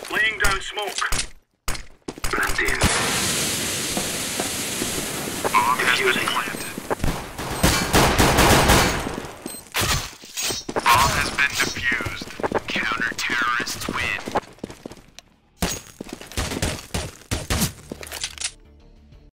Laying down smoke. Planting. Bomb has been planted.